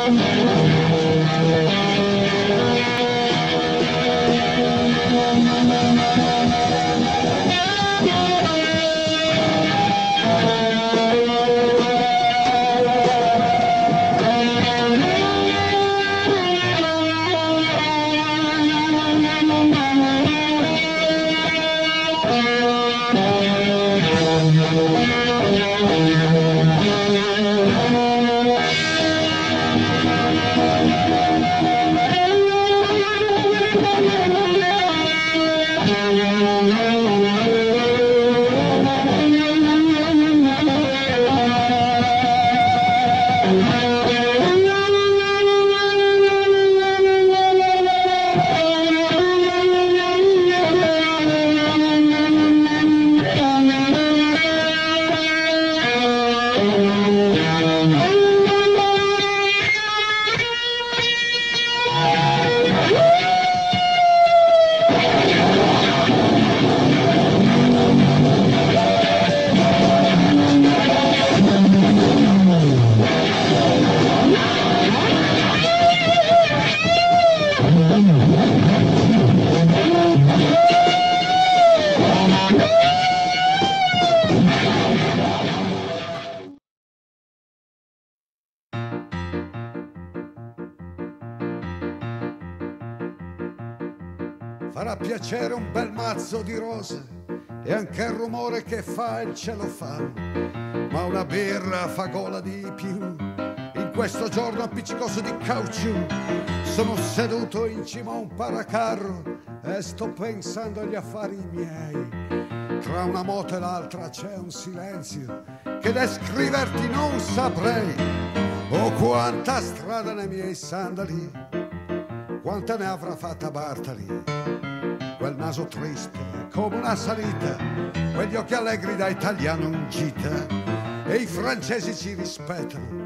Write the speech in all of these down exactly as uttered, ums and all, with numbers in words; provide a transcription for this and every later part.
Farà piacere un bel mazzo di rose e anche il rumore che fa il celofano, ma una birra fa gola di più. In questo giorno appiccicoso di caucciù sono seduto in cima a un paracarro e sto pensando agli affari miei. Tra una moto e l'altra c'è un silenzio che descriverti non saprei. Oh, quanta strada nei miei sandali, quanta ne avrà fatta Bartali. Quel naso triste come una salita, quegli occhi allegri da italiano in gita, e i francesi ci rispettano,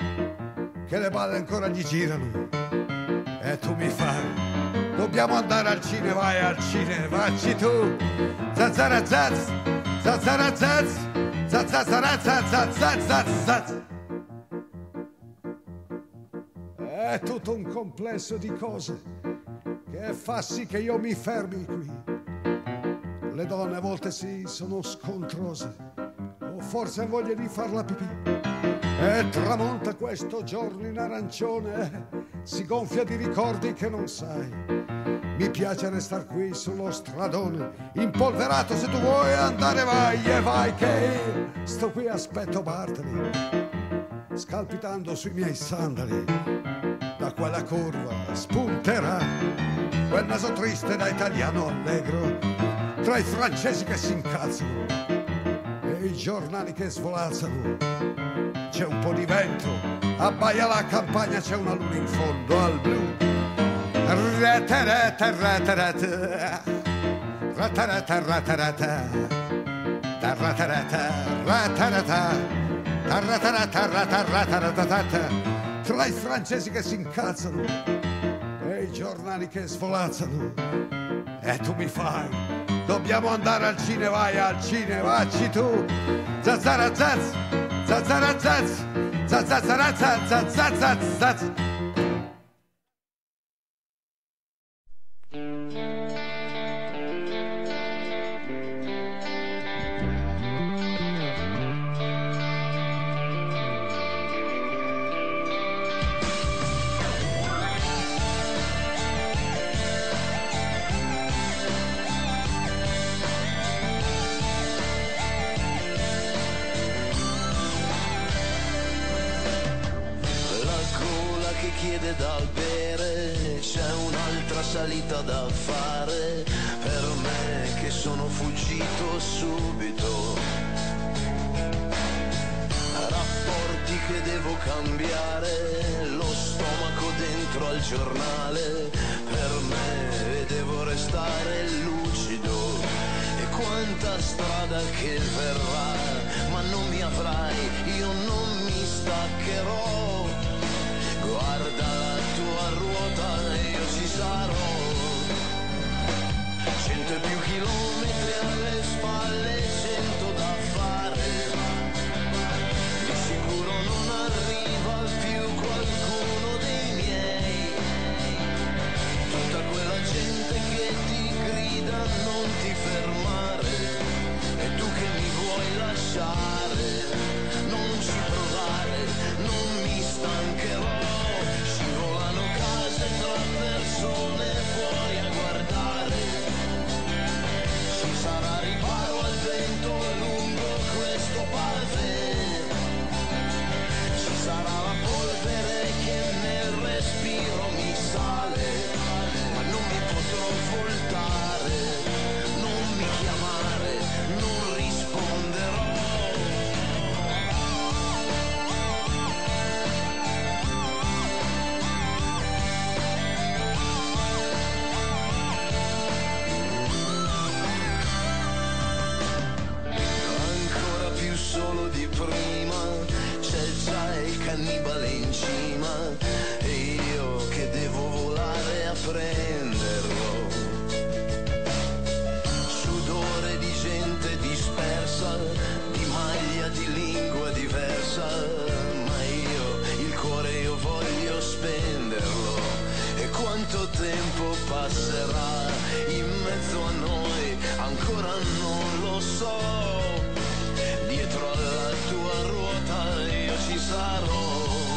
che le balle ancora gli girano. E tu mi fai, dobbiamo andare al cinema, vai al cinema, vacci tu. Zazzara zazz, zazzara zazz, zazzara zazz, zazzara zazz. È tutto un complesso di cose che fa sì che io mi fermi qui. Le donne a volte sì, sono scontrose, o forse hanno voglia di farla pipì. E tramonta questo giorno in arancione, si gonfia di ricordi che non sai. Mi piace restar qui sullo stradone, impolverato, se tu vuoi andare vai e vai, che io sto qui aspetto Bartali, scalpitando sui miei sandali. Da quella curva spunterà quel naso triste da italiano allegro, tra i francesi che si incazzano e i giornali che svolazzano. C'è un po' di vento, abbaia la campagna, c'è una luna in fondo al blu. Rete rete rete rete rete rete rete rete rete rete rete rete. Tra i francesi che si incazzano e i giornali che svolazzano. E tu mi fai, dobbiamo andare al cinema, vai al cinema, vacci tu. Zazzara zazz, zazzara zazz, zazzara zazz, zazzara zazz. Chiede da bere, c'è un'altra salita da fare per me che sono fuggito subito. Rapporti che devo cambiare, lo stomaco dentro al giornale, per me devo restare lucido. E quanta strada che verrà, ma non mi avrai, io non mi staccherò. Guarda la tua ruota e io ci sarò. Cento e più chilometri alle spalle, cento da fare. Di sicuro non arriva più qualcuno il cannibale in cima e io che devo volare a prenderlo. Sudore di gente dispersa, di maglia, di lingua diversa, ma io il cuore io voglio spenderlo. E quanto tempo passerà in mezzo a noi ancora non lo so. Dietro alla tua ruota io ci sarò.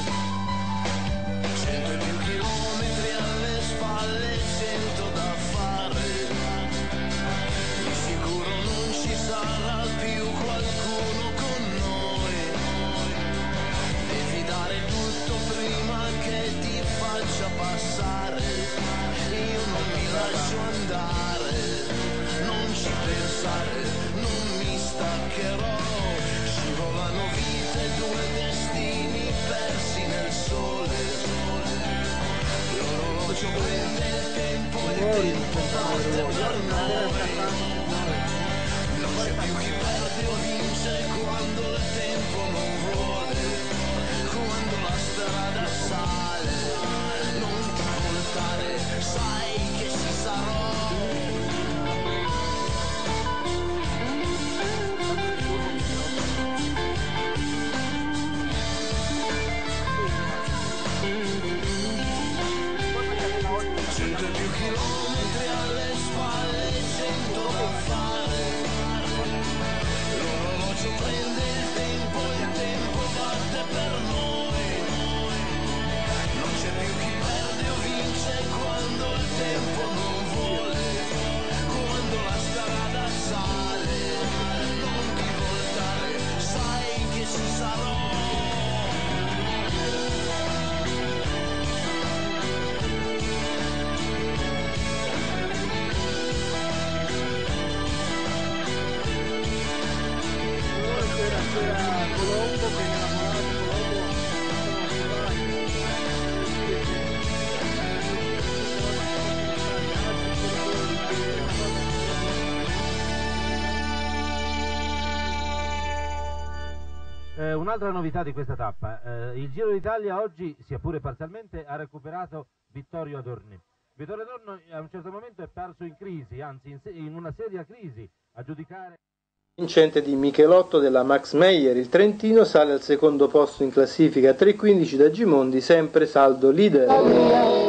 Cento e più chilometri alle spalle, cento da fare. Di sicuro non ci sarà più qualcuno con noi. Devi dare tutto prima che ti faccia passare. Io non mi lascio andare, non ci pensare, non mi staccherò. Scivolano vite, due destini persi nel sole. L'orologio prende il tempo e il tempo batte per noi. Non c'è più chi perde o vince quando il tempo non vuole. Quando la strada sale, non ti voltare, sai che ci sarò. Cento e più chilometri alle spalle, cento da fare. L'orologio prende il tempo, il tempo batte per noi. Non c'è più chi perde o vince quando il tempo non vuole. Quando la strada sale, non ti voltare, sai che ci sarò. Eh, un'altra novità di questa tappa, eh, il Giro d'Italia oggi, sia pure parzialmente, ha recuperato Vittorio Adorni. Vittorio Adorni a un certo momento è perso in crisi, anzi in, se- in una seria crisi, a giudicare... Vincente di Michelotto della Max Meyer, il trentino sale al secondo posto in classifica, tre quindici da Gimondi, sempre saldo leader.